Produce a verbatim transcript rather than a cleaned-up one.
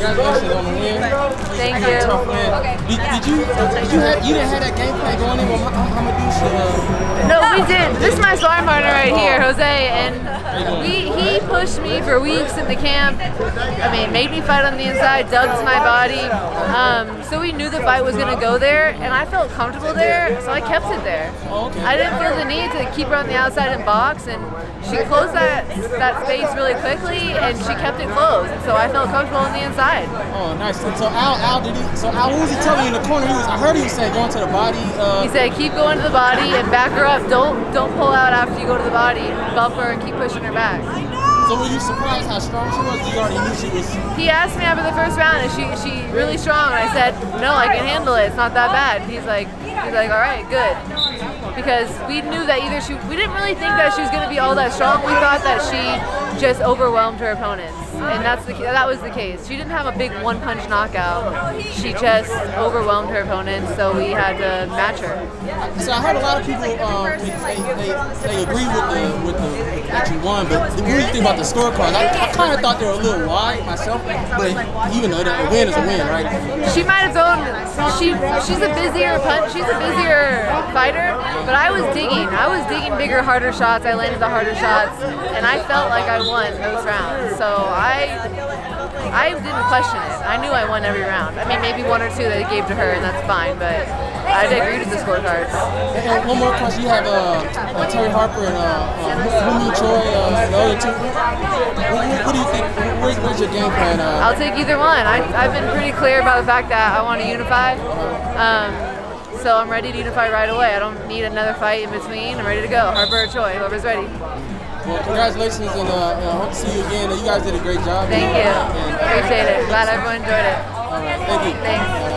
congratulations on the win. Thank you. Tough win. Did, did you? Did you have? You didn't have that game plan going in with Hamadouche? Uh, no, we did. This is my sparring partner right here, Jose, and we he pushed me for weeks in the camp. I mean, made me fight on the inside, dug to my body. Um, so we knew the fight was gonna go there, and I felt comfortable there, so I kept it there. Oh, okay. I didn't feel the need to keep her on the outside and box, and she closed that that space really quickly, and she kept it closed. So I felt comfortable on the inside. Oh, nice. So, so Al, Al, did he? So Al, what was he telling you in the corner? He was. I heard he was saying going to the body. Uh, he said keep going to the body and back her up. Don't don't pull out after you go to the body. Bump her and keep pushing her back. So were you surprised how strong she was? You already knew she was. He asked me after the first round, is she she really strong? And I said, no, I can handle it. It's not that bad. He's like, he's like, all right, good. Because we knew that either she, we didn't really think that she was going to be all that strong. We thought that she just overwhelmed her opponents, and that's the that was the case. She didn't have a big one-punch knockout. She just overwhelmed her opponents, so we had to match her. So I heard a lot of people um, they, they, they agree with the with the that you won, but what do you think about the scorecards? I, I kind of thought they were a little wide myself, but even though a win is a win, right? She might have thrown. She she's a busier punch. She's a busier fighter. But I was digging. I was digging bigger, harder shots. I landed the harder shots, and I felt like I won those rounds. So I, I didn't question it. I knew I won every round. I mean, maybe one or two that I gave to her, and that's fine. But I agreed with the scorecards. And one more question: you have uh, uh, Terry Harper and uh, uh, Woo Mi Choi, uh, the other two. What, what, what do you think? Where's, where's your game plan? Uh, I'll take either one. I, I've been pretty clear about the fact that I want to unify. Um, So I'm ready to unify right away. I don't need another fight in between. I'm ready to go. Harper or Choi, whoever's ready. Well, congratulations, and uh, uh, hope to see you again. You guys did a great job. Thank you. And, Appreciate it. Glad everyone enjoyed it. All right. Thank you. Thanks.